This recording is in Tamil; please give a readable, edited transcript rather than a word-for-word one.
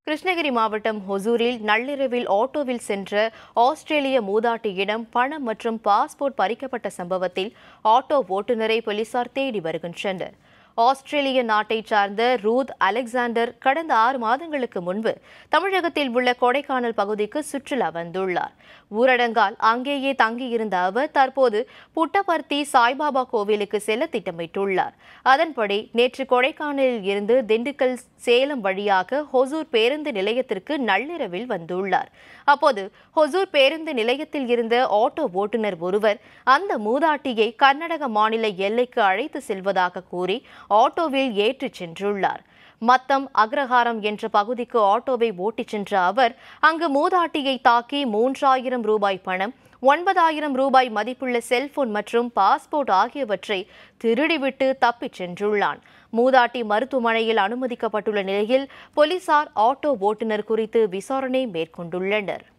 கிருஷ்ணகிரி மாவட்டம் ஹொசூரில் நள்ளிரவில் ஆட்டோவில் சென்ற ஆஸ்திரேலிய மூதாட்டியிடம் பணம் மற்றும் பாஸ்போர்ட் பறிக்கப்பட்ட சம்பவத்தில் ஆட்டோ ஓட்டுநரை போலீசார் தேடி வருகின்றனர். ஆஸ்திரேலிய நாட்டைச் சார்ந்த ரூத் அலெக்சாண்டர் கடந்த 6 மாதங்களுக்கு முன்பு தமிழகத்தில் உள்ள கொடைக்கானல் பகுதிக்கு சுற்றுலா வந்துள்ளார். ஊரடங்கால் அங்கேயே தங்கியிருந்த அவர் தற்போது புட்டபர்த்தி சாய்பாபா கோவிலுக்கு செல்ல திட்டமிட்டுள்ளார். அதன்படி நேற்று கொடைக்கானலில் இருந்து திண்டுக்கல் சேலம் வழியாக ஹொசூர் பேருந்து நிலையத்திற்கு நள்ளிரவில் வந்துள்ளார். அப்போது ஹொசூர் பேருந்து நிலையத்தில் இருந்த ஆட்டோ ஓட்டுநர் ஒருவர் அந்த மூதாட்டியை கர்நாடக மாநில எல்லைக்கு அழைத்து செல்வதாக கூறி ஆட்டோவில் ஏற்றிச் சென்றுள்ளார். மத்தம் அக்ரஹாரம் என்ற பகுதிக்கு ஆட்டோவை ஓட்டிச் சென்ற அவர் அங்கு மூதாட்டியை தாக்கி 3000 ரூபாய் பணம், 9000 ரூபாய் மதிப்புள்ள செல்போன் மற்றும் பாஸ்போர்ட் ஆகியவற்றை திருடிவிட்டு தப்பிச் சென்றுள்ளான். மூதாட்டி மருத்துவமனையில் அனுமதிக்கப்பட்டுள்ள நிலையில் போலீசார் ஆட்டோ ஓட்டுநர் குறித்து விசாரணை மேற்கொண்டுள்ளனர்.